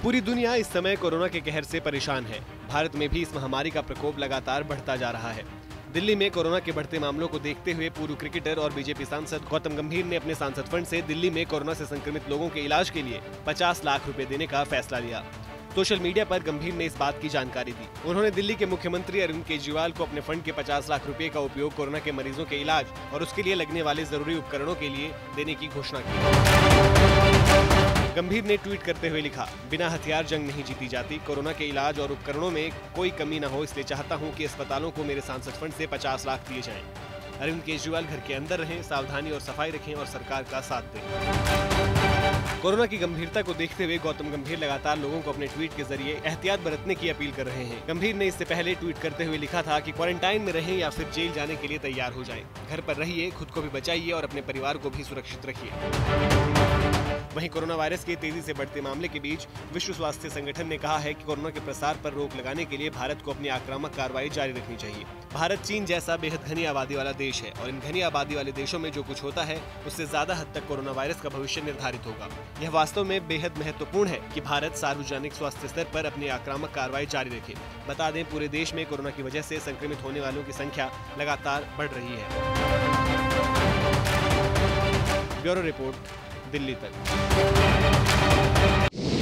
पूरी दुनिया इस समय कोरोना के कहर से परेशान है। भारत में भी इस महामारी का प्रकोप लगातार बढ़ता जा रहा है। दिल्ली में कोरोना के बढ़ते मामलों को देखते हुए पूर्व क्रिकेटर और बीजेपी सांसद गौतम गंभीर ने अपने सांसद फंड से दिल्ली में कोरोना से संक्रमित लोगों के इलाज के लिए 50 लाख रुपए देने का फैसला लिया। सोशल मीडिया पर गंभीर ने इस बात की जानकारी दी। उन्होंने दिल्ली के मुख्यमंत्री अरविंद केजरीवाल को अपने फंड के 50 लाख रुपए का उपयोग कोरोना के मरीजों के इलाज और उसके लिए लगने वाले जरूरी उपकरणों के लिए देने की घोषणा की। गंभीर ने ट्वीट करते हुए लिखा, बिना हथियार जंग नहीं जीती जाती। कोरोना के इलाज और उपकरणों में कोई कमी न हो, इसलिए चाहता हूं कि अस्पतालों को मेरे सांसद फंड से 50 लाख दिए जाएं। अरविंद केजरीवाल घर के अंदर रहें, सावधानी और सफाई रखें और सरकार का साथ दें। कोरोना की गंभीरता को देखते हुए गौतम गंभीर लगातार लोगों को अपने ट्वीट के जरिए एहतियात बरतने की अपील कर रहे हैं। गंभीर ने इससे पहले ट्वीट करते हुए लिखा था कि क्वारंटाइन में रहें या फिर जेल जाने के लिए तैयार हो जाएं। घर पर रहिए, खुद को भी बचाइए और अपने परिवार को भी सुरक्षित रखिए। वहीं कोरोना वायरस के तेजी से बढ़ते मामले के बीच विश्व स्वास्थ्य संगठन ने कहा है कि कोरोना के प्रसार पर रोक लगाने के लिए भारत को अपनी आक्रामक कार्रवाई जारी रखनी चाहिए। भारत चीन जैसा बेहद घनी आबादी वाला देश है और इन घनी आबादी वाले देशों में जो कुछ होता है उससे ज्यादा हद तक कोरोना वायरस का भविष्य निर्धारित होगा। यह वास्तव में बेहद महत्वपूर्ण है कि भारत सार्वजनिक स्वास्थ्य स्तर पर अपनी आक्रामक कार्रवाई जारी रखे। बता दें, पूरे देश में कोरोना की वजह से संक्रमित होने वालों की संख्या लगातार बढ़ रही है। ब्यूरो रिपोर्ट, दिल्ली तक।